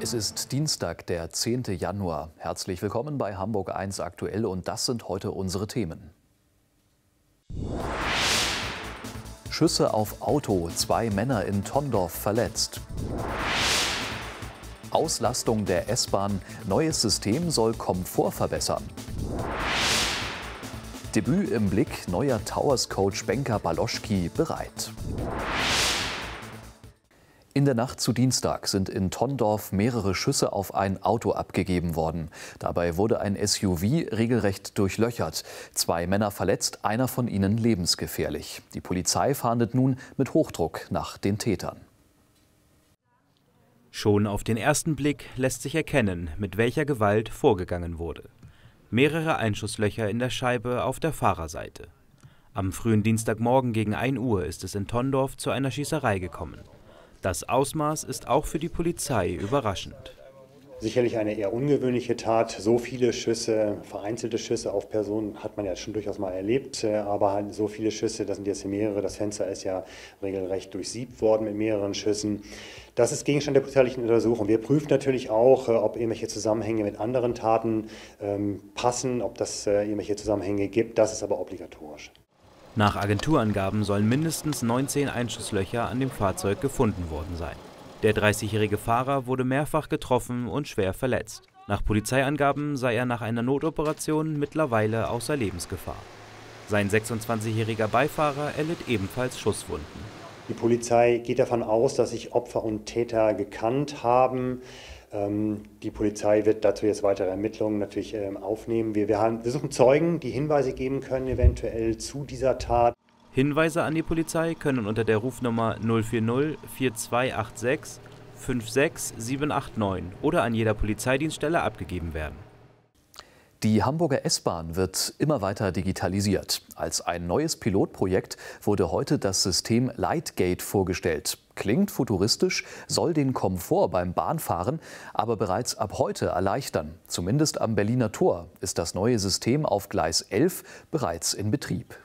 Es ist Dienstag, der 10. Januar. Herzlich willkommen bei Hamburg 1 aktuell und das sind heute unsere Themen. Schüsse auf Auto, 2 Männer in Tondorf verletzt. Auslastung der S-Bahn, neues System soll Komfort verbessern. Debüt im Blick, neuer Towers-Coach Benka Baloschki bereit. In der Nacht zu Dienstag sind in Tondorf mehrere Schüsse auf ein Auto abgegeben worden. Dabei wurde ein SUV regelrecht durchlöchert. 2 Männer verletzt, einer von ihnen lebensgefährlich. Die Polizei fahndet nun mit Hochdruck nach den Tätern. Schon auf den ersten Blick lässt sich erkennen, mit welcher Gewalt vorgegangen wurde. Mehrere Einschusslöcher in der Scheibe auf der Fahrerseite. Am frühen Dienstagmorgen gegen 1 Uhr ist es in Tondorf zu einer Schießerei gekommen. Das Ausmaß ist auch für die Polizei überraschend. Sicherlich eine eher ungewöhnliche Tat. So viele Schüsse, vereinzelte Schüsse auf Personen hat man ja schon durchaus mal erlebt. Aber halt so viele Schüsse, das sind jetzt mehrere. Das Fenster ist ja regelrecht durchsiebt worden mit mehreren Schüssen. Das ist Gegenstand der polizeilichen Untersuchung. Wir prüfen natürlich auch, ob irgendwelche Zusammenhänge mit anderen Taten passen, ob das irgendwelche Zusammenhänge gibt. Das ist aber obligatorisch. Nach Agenturangaben sollen mindestens 19 Einschusslöcher an dem Fahrzeug gefunden worden sein. Der 30-jährige Fahrer wurde mehrfach getroffen und schwer verletzt. Nach Polizeiangaben sei er nach einer Notoperation mittlerweile außer Lebensgefahr. Sein 26-jähriger Beifahrer erlitt ebenfalls Schusswunden. Die Polizei geht davon aus, dass sich Opfer und Täter gekannt haben. Die Polizei wird dazu jetzt weitere Ermittlungen natürlich aufnehmen. Wir suchen Zeugen, die Hinweise geben können, eventuell zu dieser Tat. Hinweise an die Polizei können unter der Rufnummer 040 4286 56789 oder an jeder Polizeidienststelle abgegeben werden. Die Hamburger S-Bahn wird immer weiter digitalisiert. Als ein neues Pilotprojekt wurde heute das System Lightgate vorgestellt. Klingt futuristisch, soll den Komfort beim Bahnfahren aber bereits ab heute erleichtern. Zumindest am Berliner Tor ist das neue System auf Gleis 11 bereits in Betrieb.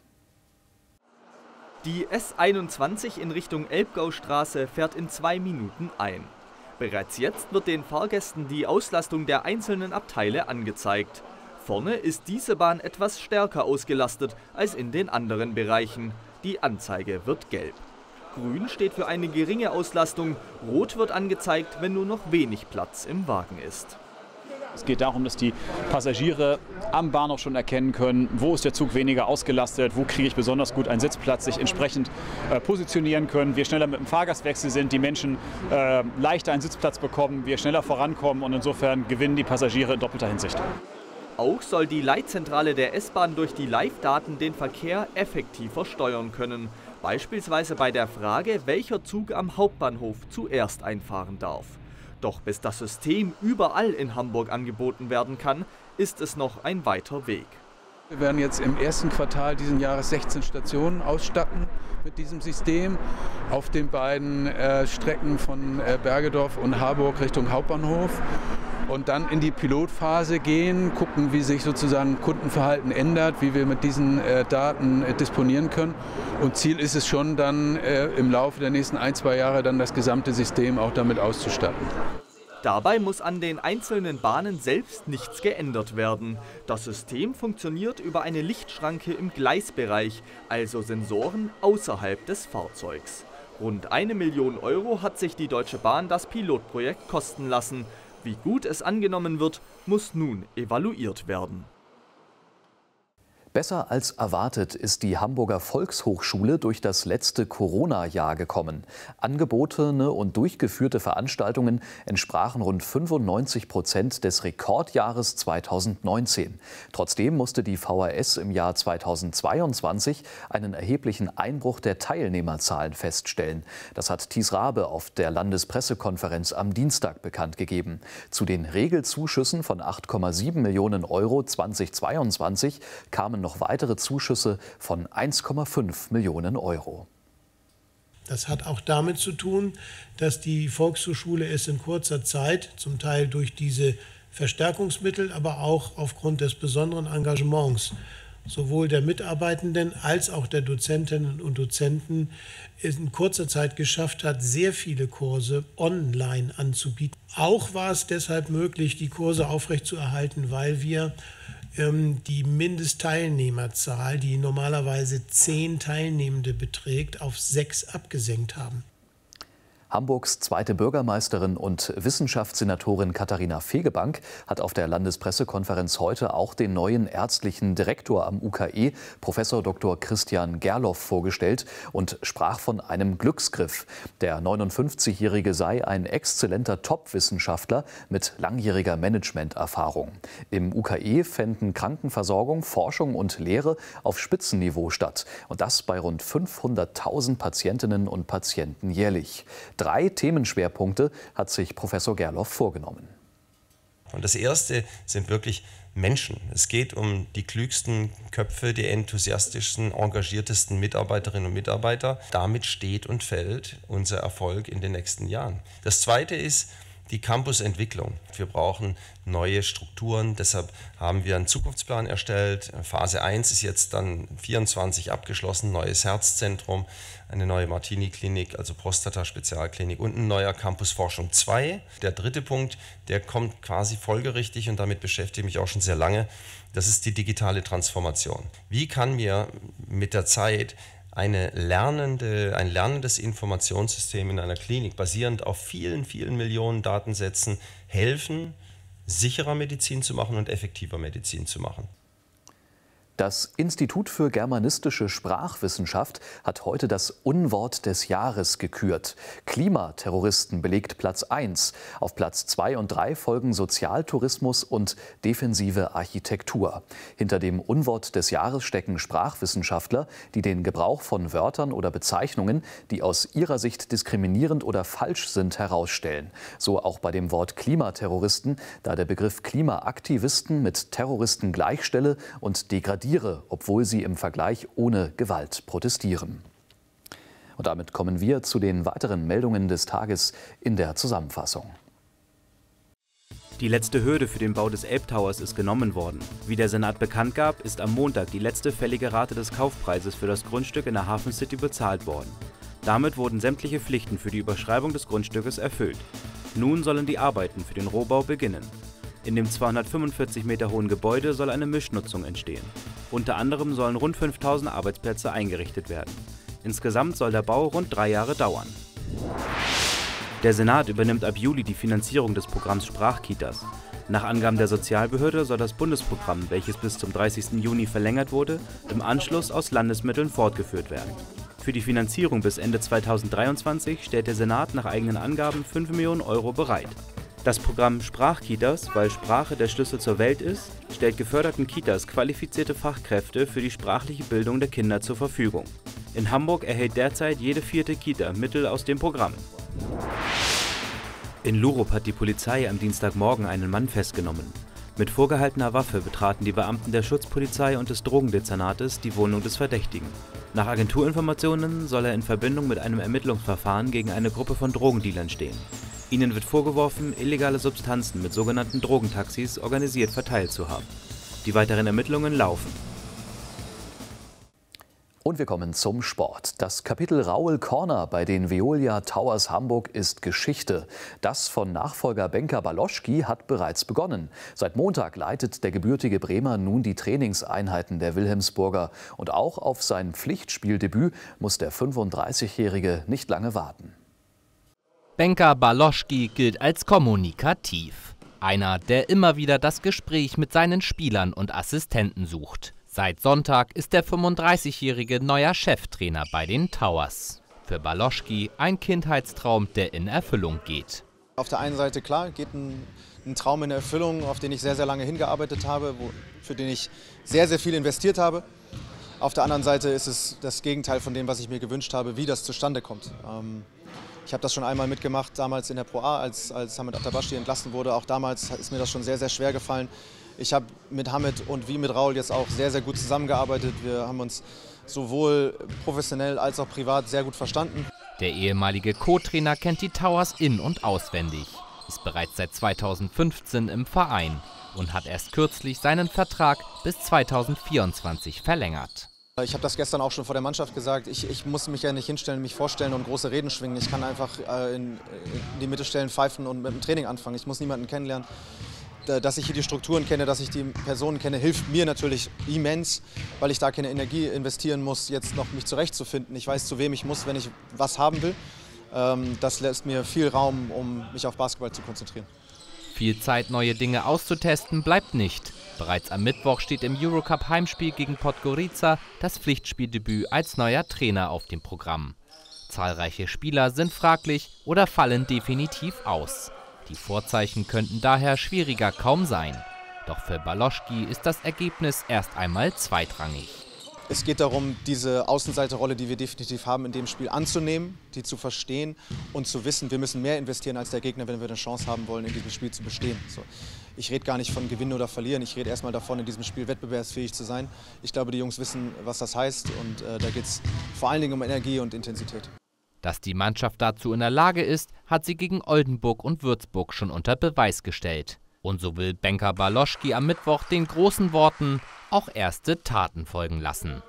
Die S21 in Richtung Elbgaustraße fährt in 2 Minuten ein. Bereits jetzt wird den Fahrgästen die Auslastung der einzelnen Abteile angezeigt. Vorne ist diese Bahn etwas stärker ausgelastet als in den anderen Bereichen. Die Anzeige wird gelb. Grün steht für eine geringe Auslastung, rot wird angezeigt, wenn nur noch wenig Platz im Wagen ist. Es geht darum, dass die Passagiere am Bahnhof schon erkennen können, wo ist der Zug weniger ausgelastet, wo kriege ich besonders gut einen Sitzplatz, sich entsprechend positionieren können. Wir schneller mit dem Fahrgastwechsel sind, die Menschen leichter einen Sitzplatz bekommen, wir schneller vorankommen und insofern gewinnen die Passagiere in doppelter Hinsicht. Auch soll die Leitzentrale der S-Bahn durch die Live-Daten den Verkehr effektiver steuern können. Beispielsweise bei der Frage, welcher Zug am Hauptbahnhof zuerst einfahren darf. Doch bis das System überall in Hamburg angeboten werden kann, ist es noch ein weiter Weg. Wir werden jetzt im ersten Quartal diesen Jahres 16 Stationen ausstatten mit diesem System auf den beiden Strecken von Bergedorf und Harburg Richtung Hauptbahnhof. Und dann in die Pilotphase gehen, gucken, wie sich sozusagen Kundenverhalten ändert, wie wir mit diesen Daten disponieren können. Und Ziel ist es schon, dann im Laufe der nächsten 1-2 Jahre dann das gesamte System auch damit auszustatten. Dabei muss an den einzelnen Bahnen selbst nichts geändert werden. Das System funktioniert über eine Lichtschranke im Gleisbereich, also Sensoren außerhalb des Fahrzeugs. Rund 1 Million Euro hat sich die Deutsche Bahn das Pilotprojekt kosten lassen. Wie gut es angenommen wird, muss nun evaluiert werden. Besser als erwartet ist die Hamburger Volkshochschule durch das letzte Corona-Jahr gekommen. Angebotene und durchgeführte Veranstaltungen entsprachen rund 95% des Rekordjahres 2019. Trotzdem musste die VHS im Jahr 2022 einen erheblichen Einbruch der Teilnehmerzahlen feststellen. Das hat Thies Rabe auf der Landespressekonferenz am Dienstag bekannt gegeben. Zu den Regelzuschüssen von 8,7 Millionen Euro 2022 kamen noch weitere Zuschüsse von 1,5 Millionen Euro. Das hat auch damit zu tun, dass die Volkshochschule es in kurzer Zeit, zum Teil durch diese Verstärkungsmittel, aber auch aufgrund des besonderen Engagements sowohl der Mitarbeitenden als auch der Dozentinnen und Dozenten in kurzer Zeit geschafft hat, sehr viele Kurse online anzubieten. Auch war es deshalb möglich, die Kurse aufrechtzuerhalten, weil wir die Mindestteilnehmerzahl, die normalerweise 10 Teilnehmende beträgt, auf 6 abgesenkt haben. Hamburgs zweite Bürgermeisterin und Wissenschaftssenatorin Katharina Fegebank hat auf der Landespressekonferenz heute auch den neuen ärztlichen Direktor am UKE, Professor Dr. Christian Gerloff, vorgestellt und sprach von einem Glücksgriff. Der 59-Jährige sei ein exzellenter Top-Wissenschaftler mit langjähriger Managementerfahrung. Im UKE fänden Krankenversorgung, Forschung und Lehre auf Spitzenniveau statt. Und das bei rund 500.000 Patientinnen und Patienten jährlich. 3 Themenschwerpunkte hat sich Professor Gerloff vorgenommen. Und das erste sind wirklich Menschen. Es geht um die klügsten Köpfe, die enthusiastischsten, engagiertesten Mitarbeiterinnen und Mitarbeiter. Damit steht und fällt unser Erfolg in den nächsten Jahren. Das zweite ist die Campusentwicklung. Wir brauchen neue Strukturen, deshalb haben wir einen Zukunftsplan erstellt. Phase 1 ist jetzt dann 24 abgeschlossen, neues Herzzentrum, eine neue Martini-Klinik, also Prostata-Spezialklinik und ein neuer Campus Forschung 2. Der dritte Punkt, der kommt quasi folgerichtig und damit beschäftige ich mich auch schon sehr lange, das ist die digitale Transformation. Wie kann mir mit der Zeit ein lernendes Informationssystem in einer Klinik basierend auf vielen, vielen Millionen Datensätzen helfen, sicherer Medizin zu machen und effektiver Medizin zu machen. Das Institut für Germanistische Sprachwissenschaft hat heute das Unwort des Jahres gekürt. Klimaterroristen belegt Platz 1. Auf Platz 2 und 3 folgen Sozialtourismus und defensive Architektur. Hinter dem Unwort des Jahres stecken Sprachwissenschaftler, die den Gebrauch von Wörtern oder Bezeichnungen, die aus ihrer Sicht diskriminierend oder falsch sind, herausstellen. So auch bei dem Wort Klimaterroristen, da der Begriff Klimaaktivisten mit Terroristen gleichstelle und degradiere, obwohl sie im Vergleich ohne Gewalt protestieren. Und damit kommen wir zu den weiteren Meldungen des Tages in der Zusammenfassung. Die letzte Hürde für den Bau des Elbtowers ist genommen worden. Wie der Senat bekannt gab, ist am Montag die letzte fällige Rate des Kaufpreises für das Grundstück in der Hafen City bezahlt worden. Damit wurden sämtliche Pflichten für die Überschreibung des Grundstückes erfüllt. Nun sollen die Arbeiten für den Rohbau beginnen. In dem 245 Meter hohen Gebäude soll eine Mischnutzung entstehen. Unter anderem sollen rund 5000 Arbeitsplätze eingerichtet werden. Insgesamt soll der Bau rund 3 Jahre dauern. Der Senat übernimmt ab Juli die Finanzierung des Programms Sprachkitas. Nach Angaben der Sozialbehörde soll das Bundesprogramm, welches bis zum 30. Juni verlängert wurde, im Anschluss aus Landesmitteln fortgeführt werden. Für die Finanzierung bis Ende 2023 stellt der Senat nach eigenen Angaben 5 Millionen Euro bereit. Das Programm Sprachkitas, weil Sprache der Schlüssel zur Welt ist, stellt geförderten Kitas qualifizierte Fachkräfte für die sprachliche Bildung der Kinder zur Verfügung. In Hamburg erhält derzeit jede 4. Kita Mittel aus dem Programm. In Lurup hat die Polizei am Dienstagmorgen einen Mann festgenommen. Mit vorgehaltener Waffe betraten die Beamten der Schutzpolizei und des Drogendezernates die Wohnung des Verdächtigen. Nach Agenturinformationen soll er in Verbindung mit einem Ermittlungsverfahren gegen eine Gruppe von Drogendealern stehen. Ihnen wird vorgeworfen, illegale Substanzen mit sogenannten Drogentaxis organisiert verteilt zu haben. Die weiteren Ermittlungen laufen. Und wir kommen zum Sport. Das Kapitel Raoul Corner bei den Veolia Towers Hamburg ist Geschichte. Das von Nachfolger Benka Baloschki hat bereits begonnen. Seit Montag leitet der gebürtige Bremer nun die Trainingseinheiten der Wilhelmsburger. Und auch auf sein Pflichtspieldebüt muss der 35-Jährige nicht lange warten. Benka Baloschki gilt als kommunikativ. Einer, der immer wieder das Gespräch mit seinen Spielern und Assistenten sucht. Seit Sonntag ist der 35-jährige neuer Cheftrainer bei den Towers. Für Baloschki ein Kindheitstraum, der in Erfüllung geht. Auf der einen Seite klar, geht ein Traum in Erfüllung, auf den ich sehr, sehr lange hingearbeitet habe, für den ich sehr, sehr viel investiert habe. Auf der anderen Seite ist es das Gegenteil von dem, was ich mir gewünscht habe, wie das zustande kommt. Ich habe das schon einmal mitgemacht, damals in der Pro A, als Hamid Atabashti entlassen wurde. Auch damals ist mir das schon sehr, sehr schwer gefallen. Ich habe mit Hamid und wie mit Raoul jetzt auch sehr, sehr gut zusammengearbeitet. Wir haben uns sowohl professionell als auch privat sehr gut verstanden. Der ehemalige Co-Trainer kennt die Towers in- und auswendig, ist bereits seit 2015 im Verein. und hat erst kürzlich seinen Vertrag bis 2024 verlängert. Ich habe das gestern auch schon vor der Mannschaft gesagt. Ich muss mich ja nicht hinstellen, mich vorstellen und große Reden schwingen. Ich kann einfach in die Mitte stellen, pfeifen und mit dem Training anfangen. Ich muss niemanden kennenlernen. Dass ich hier die Strukturen kenne, dass ich die Personen kenne, hilft mir natürlich immens, weil ich da keine Energie investieren muss, jetzt noch mich zurechtzufinden. Ich weiß, zu wem ich muss, wenn ich was haben will. Das lässt mir viel Raum, um mich auf Basketball zu konzentrieren. Viel Zeit, neue Dinge auszutesten, bleibt nicht. Bereits am Mittwoch steht im Eurocup-Heimspiel gegen Podgorica das Pflichtspieldebüt als neuer Trainer auf dem Programm. Zahlreiche Spieler sind fraglich oder fallen definitiv aus. Die Vorzeichen könnten daher schwieriger kaum sein. Doch für Baloschki ist das Ergebnis erst einmal zweitrangig. Es geht darum, diese Außenseiterrolle, die wir definitiv haben in dem Spiel, anzunehmen, die zu verstehen und zu wissen, wir müssen mehr investieren als der Gegner, wenn wir eine Chance haben wollen, in diesem Spiel zu bestehen. So. Ich rede gar nicht von Gewinnen oder Verlieren, ich rede erstmal davon, in diesem Spiel wettbewerbsfähig zu sein. Ich glaube, die Jungs wissen, was das heißt, und da geht es vor allen Dingen um Energie und Intensität. Dass die Mannschaft dazu in der Lage ist, hat sie gegen Oldenburg und Würzburg schon unter Beweis gestellt. Und so will Benka Baloschki am Mittwoch den großen Worten auch erste Taten folgen lassen.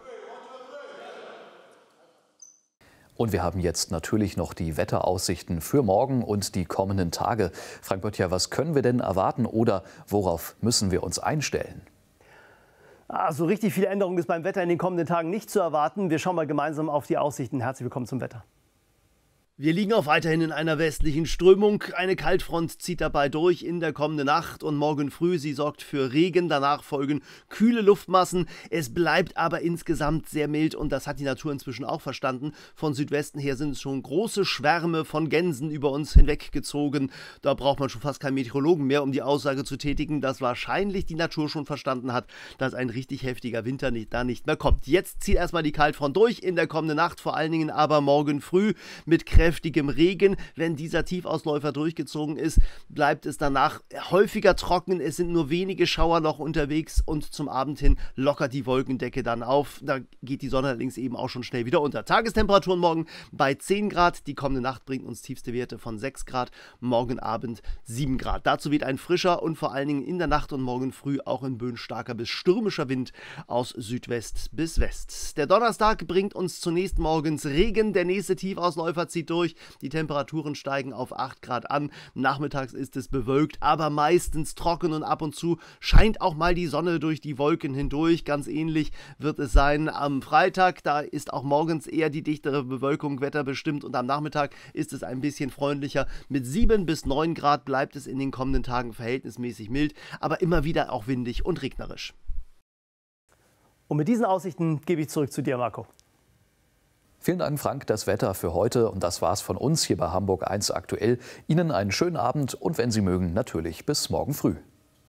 Und wir haben jetzt natürlich noch die Wetteraussichten für morgen und die kommenden Tage. Frank Böttcher, was können wir denn erwarten oder worauf müssen wir uns einstellen? So richtig viel Änderung ist beim Wetter in den kommenden Tagen nicht zu erwarten. Wir schauen mal gemeinsam auf die Aussichten. Herzlich willkommen zum Wetter. Wir liegen auch weiterhin in einer westlichen Strömung. Eine Kaltfront zieht dabei durch in der kommenden Nacht und morgen früh. Sie sorgt für Regen, danach folgen kühle Luftmassen. Es bleibt aber insgesamt sehr mild und das hat die Natur inzwischen auch verstanden. Von Südwesten her sind es schon große Schwärme von Gänsen über uns hinweggezogen. Da braucht man schon fast keinen Meteorologen mehr, um die Aussage zu tätigen, dass wahrscheinlich die Natur schon verstanden hat, dass ein richtig heftiger Winter da nicht mehr kommt. Jetzt zieht erstmal die Kaltfront durch in der kommenden Nacht, vor allen Dingen aber morgen früh mit kräftigem Regen. Wenn dieser Tiefausläufer durchgezogen ist, bleibt es danach häufiger trocken. Es sind nur wenige Schauer noch unterwegs und zum Abend hin lockert die Wolkendecke dann auf. Da geht die Sonne allerdings eben auch schon schnell wieder unter. Tagestemperaturen morgen bei 10 Grad. Die kommende Nacht bringt uns tiefste Werte von 6 Grad. Morgen Abend 7 Grad. Dazu weht ein frischer und vor allen Dingen in der Nacht und morgen früh auch in Böen starker bis stürmischer Wind aus Südwest bis West. Der Donnerstag bringt uns zunächst morgens Regen. Der nächste Tiefausläufer zieht durch. Die Temperaturen steigen auf 8 Grad an. Nachmittags ist es bewölkt, aber meistens trocken und ab und zu scheint auch mal die Sonne durch die Wolken hindurch. Ganz ähnlich wird es sein am Freitag. Da ist auch morgens eher die dichtere Bewölkung wetterbestimmt und am Nachmittag ist es ein bisschen freundlicher. Mit 7 bis 9 Grad bleibt es in den kommenden Tagen verhältnismäßig mild, aber immer wieder auch windig und regnerisch. Und mit diesen Aussichten gebe ich zurück zu dir, Marco. Vielen Dank, Frank. Das Wetter für heute. Und das war's von uns hier bei Hamburg 1 aktuell. Ihnen einen schönen Abend und wenn Sie mögen, natürlich bis morgen früh.